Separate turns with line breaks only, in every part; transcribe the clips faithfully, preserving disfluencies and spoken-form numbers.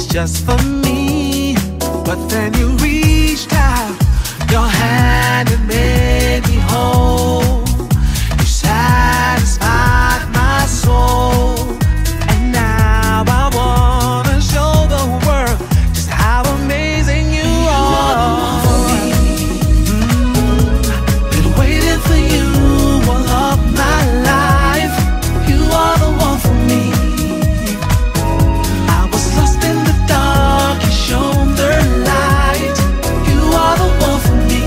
just for me. But then you reached out your hand and made me whole. You satisfied my soul. And now I wanna show the world just how amazing you, you are. are the one for me. Mm, been waiting for you all of my life. You are the one for me. I was lost in the dark, you shone the light. You are the one for me.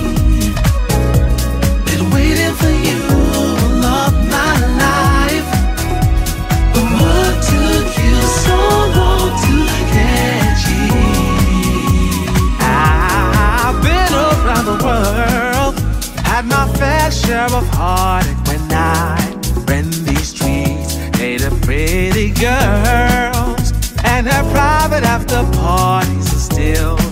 Been waiting for you all of my life. But what took you so long to get here? I've been around the world, had my fair share of heartache when I ran these streets, dated pretty girls and had private after parties, and still